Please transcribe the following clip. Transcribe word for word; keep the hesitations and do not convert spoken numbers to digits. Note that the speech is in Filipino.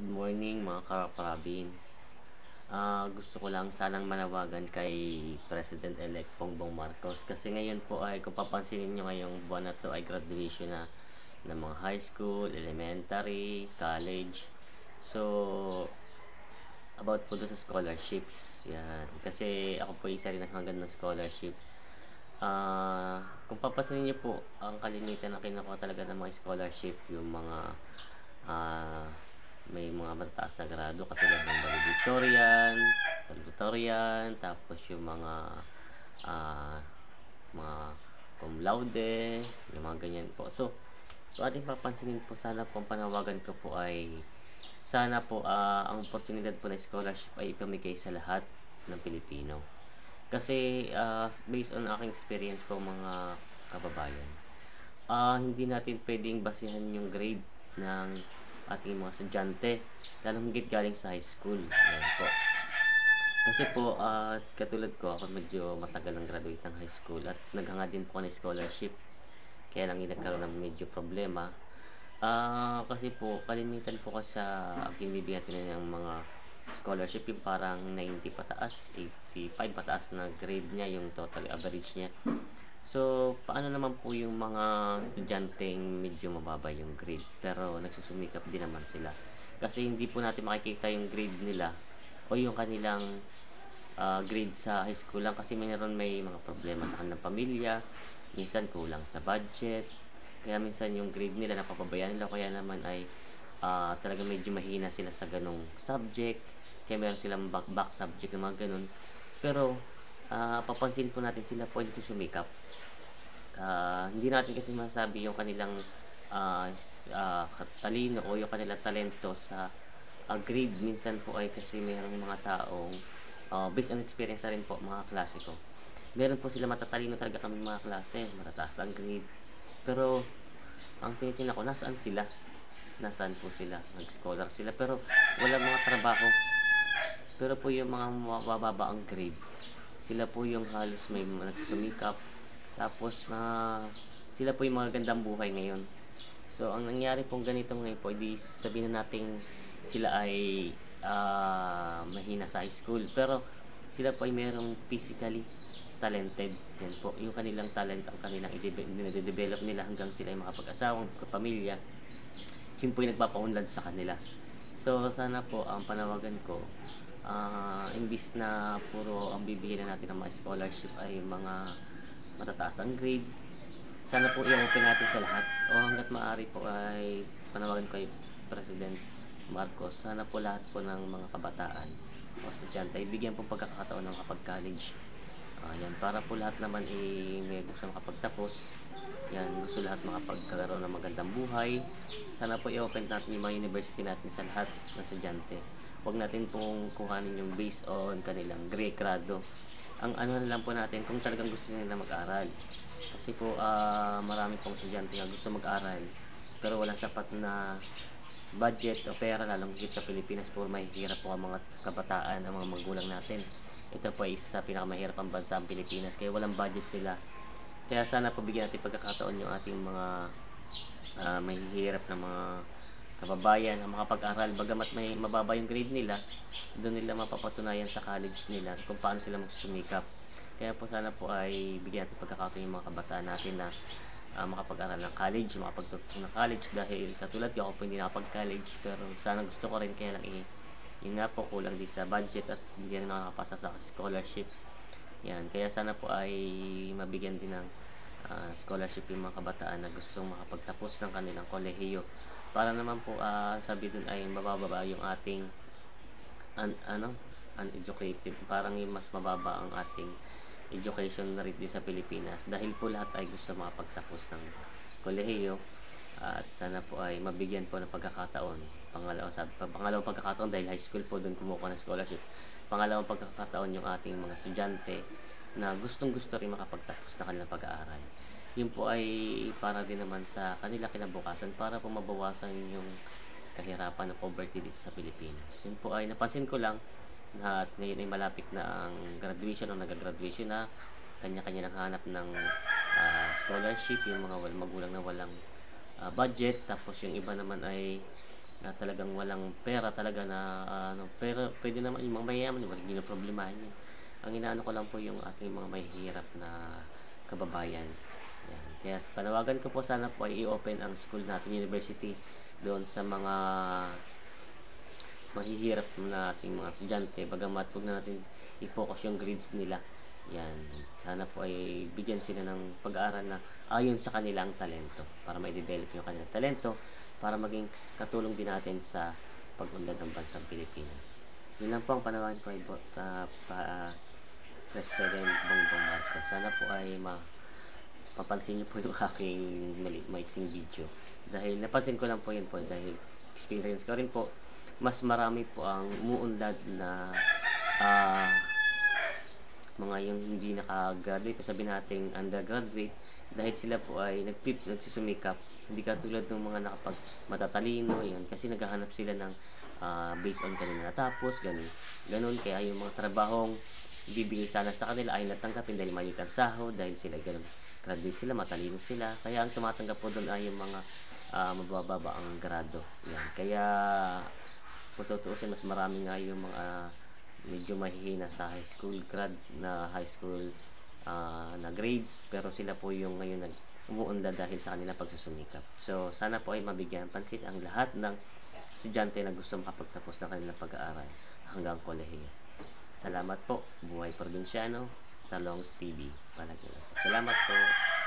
morning mga ka-province. Ah, gusto ko lang sanang manawagan kay President-elect Bongbong Marcos kasi ngayon po ay kung papansinin nyo ngayong buwan na to ay graduation na ng mga high school, elementary, college. So, about po doon sa scholarships. Yan. Kasi ako po isa rin hanggang ng scholarship. Ah, kung papansinin niyo po, ang kalimitan na kinukuha talaga ng mga scholarship, yung mga ah, may mga mataas na grado katulad ng valedictorian, valedictorian, tapos yung mga ah, mga cum laude, yung mga ganyan po. So, so ating papansinin po, sana po ang panawagan ko po ay sana po ah, ang oportunidad po na scholarship ay ipamigay sa lahat ng Pilipino. Kasi uh, based on aking experience po mga kababayan, uh, hindi natin pwedeng basihan yung grade ng ating mga estudyante, lalong higit galing sa high school. Yan po. Kasi po, uh, katulad ko, ako medyo matagal ng graduate ng high school at naghanga din po ng scholarship. Kaya lang nagkaroon ng medyo problema. Uh, kasi po, kalimitan po kasi sa binibigyan natin ng mga scholarship yung parang ninety pataas, eighty-five pataas na grade niya, yung total average niya. So, paano naman po yung mga estudyanteng medyo mababa yung grade pero nagsusumikap din naman sila? Kasi hindi po natin makikita yung grade nila o yung kanilang uh, grade sa high school lang kasi mayroon may mga problema sa kanilang pamilya, minsan kulang sa budget, kaya minsan yung grade nila napapabayaan nila, kaya naman ay uh, talaga medyo mahina sila sa ganong subject, kaya meron silang back-back subject na mga ganon. Pero uh, papansin po natin sila po dito sumikap. Uh, hindi natin kasi masabi yung kanilang uh, uh, talino o yung kanilang talento sa uh, grade. Minsan po ay kasi mayroong mga taong uh, based on experience na rin po mga klase ko, meron po sila matatalino talaga kami mga klase, matataas ang grade, pero ang tinitingnan ko, nasaan sila? Nasaan po sila? Nag-scholar sila pero wala mga trabaho. Pero po yung mga mababa ang grade, sila po yung halos may nagsusumikap. Tapos uh, sila po yung mga gandang buhay ngayon. So ang nangyari pong ganito ngayon po, hindi sabihin na natin sila ay uh, mahina sa high school, pero sila po ay merong physically talented. Yan po, yung kanilang talent, ang kanilang i-develop nila hanggang sila ay makapag-asawang, kapamilya. Yun po yung nagpapaunlad sa kanila. So sana po ang panawagan ko, uh, imbis na puro ang bibigyan na natin ng mga scholarship ay mga matataas ang grade, sana po i-open natin sa lahat, o hanggat maaari po ay panawagan ko kay President Marcos, sana po lahat po ng mga kabataan o estudyante ay bigyan po pagkakataon ng kapag-college. Uh, yan, para po lahat naman ay may gusto makapagtapos. Yan, gusto lahat makapagkaroon ng magandang buhay. Sana po i-open natin yung mga university natin sa lahat ng estudyante. Huwag natin pong kuhanin yung based on kanilang grade, grado. Ang ano lang po natin kung talagang gusto nila mag-aral. Kasi po uh, marami pong estudyante na gusto mag-aral pero wala sapat na budget o pera, lalong higit sa Pilipinas po mahihirap po ang mga kabataan, ang mga magulang natin. Ito po ay isa sa pinakamahirap ang bansa ang Pilipinas kaya walang budget sila. Kaya sana po bigyan natin pagkakataon yung ating mga uh, mahihirap na mga kababayan ang makapag-aral, bagamat may mababa yung grade nila, doon nila mapapatunayan sa college nila kung paano sila magsusumikap. Kaya po sana po ay bigyan natin pagkakataon yung mga kabataan natin na uh, makapag-aral ng college, makapagtutong ng college, dahil katulad ko, ako po hindi nakapag-college pero sana gusto ko rin, kaya lang eh, yun nga po, kulang din sa budget at hindi na nakakapasa sa scholarship. Yan, kaya sana po ay mabigyan din ng uh, scholarship yung mga kabataan na gustong makapagtapos ng kanilang kolehiyo, para naman po uh, sabi dun ay mabababa yung ating un, ano, uneducated, parang yung mas mababa ang ating education rate sa Pilipinas, dahil po lahat ay gusto makapagtapos ng kolehiyo. At sana po ay mabigyan po ng pagkakataon, pangalawa, sabi, pangalawang pagkakataon dahil high school po dun kumukuha ng scholarship, pangalawang pagkakataon yung ating mga estudyante na gustong gusto rin makapagtapos na kanilang pag-aaral. Yun po ay para din naman sa kanila kinabukasan, para po mabawasan yung kahirapan ng poverty dito sa Pilipinas. Yun po ay napansin ko lang na at ngayon ay malapit na ang graduation o nag-graduation na, kanya-kanya nang hanap ng uh, scholarship, yung mga magulang na walang uh, budget, tapos yung iba naman ay na talagang walang pera talaga na ah, ano, pero pwede naman yung mga mayayaman, wala hindi na problemahin yun. Ang inaano ko lang po yung ating mga mahihirap na kababayan. Yan. Kaya panawagan ko po, sana po ay i-open ang school natin, university, doon sa mga mahihirap na ating mga estudyante, bagamat huwag na natin i-focus yung grades nila. Yan. Sana po ay bigyan sila ng pag-aaral na ayon sa kanilang talento, para ma-develop yung kanilang talento, para maging katulong din natin sa pag-unlad ng bansang Pilipinas. Yun lang po ang panawagan ko ay uh, pa, uh, President Bongbong Marcos. Sana po ay ma papansin niyo po yung aking mali, maiksing video. Dahil napansin ko lang po yun po, dahil experience ko rin po, mas marami po ang umuunlad na uh, mga yung hindi nakagraduate, sabihin natin undergraduate, dahil sila po ay nagpip, nagsusumikap, hindi katulad ng mga nakapag matatalino, yan, kasi naghahanap sila ng uh, based on kanila natapos, ganun, ganun, kaya yung mga trabahong ibibigay sana sa kanila ay natanggapin dahil maliit ang sahod, dahil sila ganun, graduate sila, matalino sila, kaya ang tumatanggap po doon ay yung mga uh, mabababa ang grado, yan, kaya kung tutuusin, mas marami nga yung mga medyo mahihina sa high school grad na high school uh, na grades, pero sila po yung ngayon nag umuunda dahil sa kanilang pagsusumikap. So sana po ay mabigyan pansin ang lahat ng estudyante na gusto makapagtapos ng kanilang pag-aaral hanggang kolehiyo. Salamat po. Buhay Probinsyano, Talongs T V. Palagi. Salamat po.